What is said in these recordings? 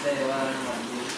Hindi, wala naman.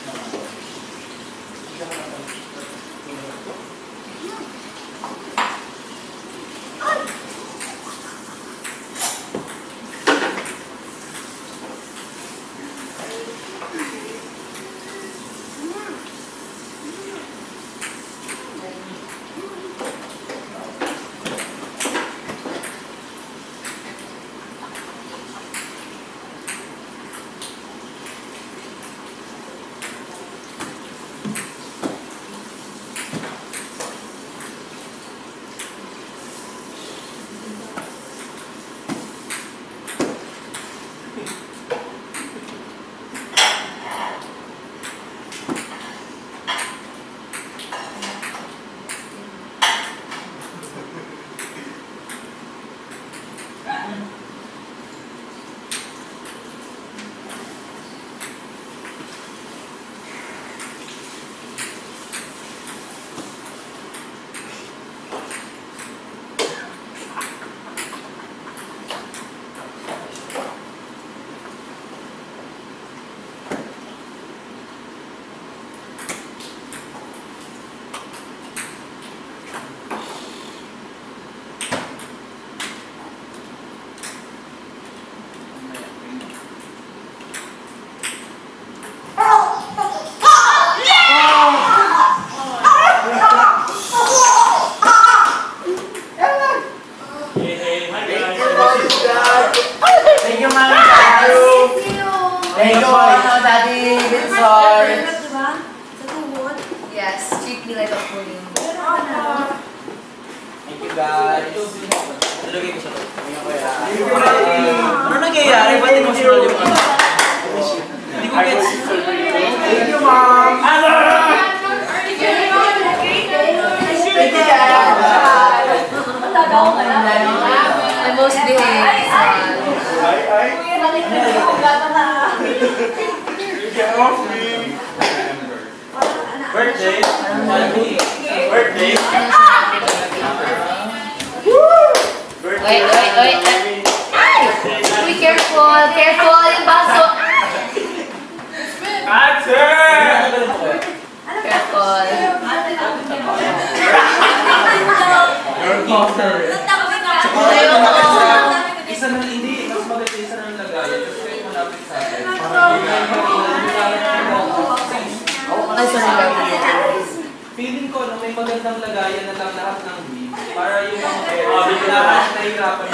Feeling ko na may magandang lagayan na lang lahat ng weed para yung mga parents lahat nahihirapan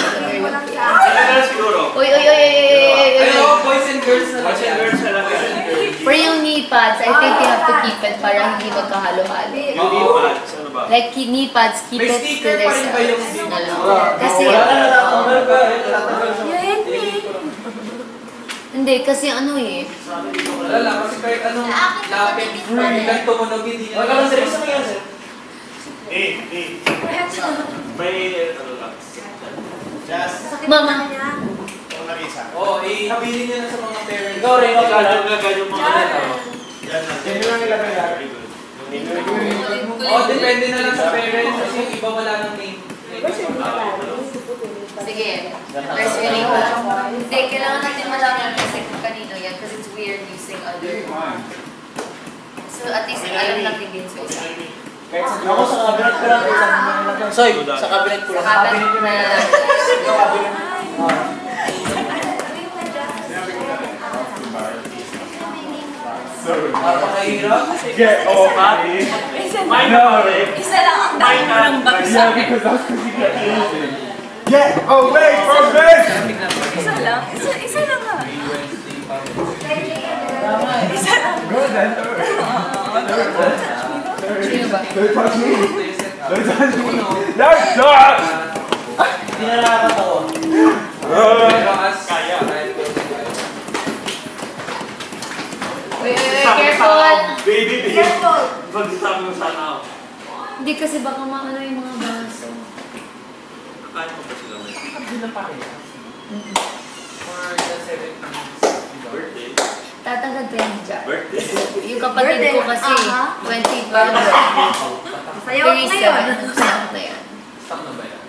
na. Siguro. Uy. Pero boys and girls na lang. Boys and girls na lang. For yung knee pads, I think you have to keep it para hindi magkahalo-halo. Yung knee pads, ano ba? Like knee pads, keep it to the size. Kasi, hindi, kasi ano eh. Wala lang, kasi kahit anong lapit, kahit tumunog, hindi nila. Wala lang, sir. Isa ngayon, sir. May, ano lang. Mama. Oo, ihabilin niyo na sa mga parents. Ikaw rin, agad yung mga nila. Yan lang ilagay natin. Oo, depende na lang sa parents kasi yung iba wala ng name. Sige, there's really good. Hindi, kailangan natin malaman kasi kung kanino yan kasi it's weird using other. So at least alam natin din sa isa. Ako sa cabinet ko lang isang Soy, sa cabinet ko lang. Sa cabinet na... Napakahirap. Get off me. Isa lang ang dami mo ng bagsak. Get away from this! Isa lang? Isa lang nga. Isa lang. Go then. Sino ba? Don't touch me. Don't touch me. Don't touch! Hindi na nakakatawa. Pero as kaya, Uy, careful! Baby, Careful! Pag-stop mo sana ako. Hindi kasi baka maano yung mga baso. Kakain mo ba sila? Hindi na pa rin. For the 17th birthday. Tatagad pa yan dyan. Birthday? Yung kapatid ko kasi, 20 pa. Sayaw ko ngayon. Sayaw na yan. Stop na ba yan?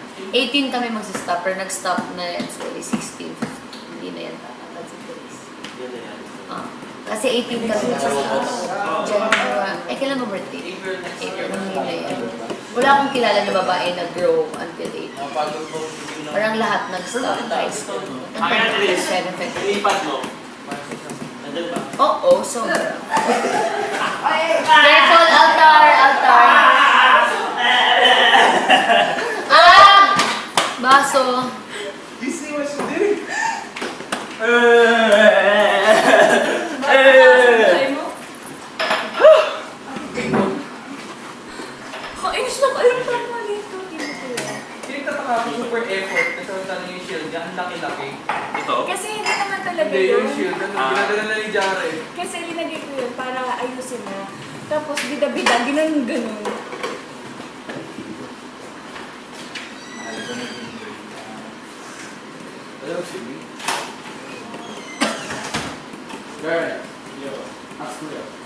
18 kami magsistop, pero nag-stop na yan. So, 16, 15. Hindi na yan tatagad sa place. Kasi 18 ka na. Kailan mo birthday? April ng yan. Wala akong kilala na babae na grow until 18. Parang lahat nag-stop high school. Ang Ilipat mo. Oo, sobra. Careful, altar, altar. Baso. Kainis na kayo pa naman ito. Pinagtataka ako super effort kasi ang yung shield niya, ang laki-laki. Ito? Kasi hindi naman talaga Hindi yung yun. shield, ginadala na ni Jared. Kasi linagay ko yun para ayusin na. Tapos bida-bida, ganun-ganun. Hello, Simi. Jared. Yo. Ask me.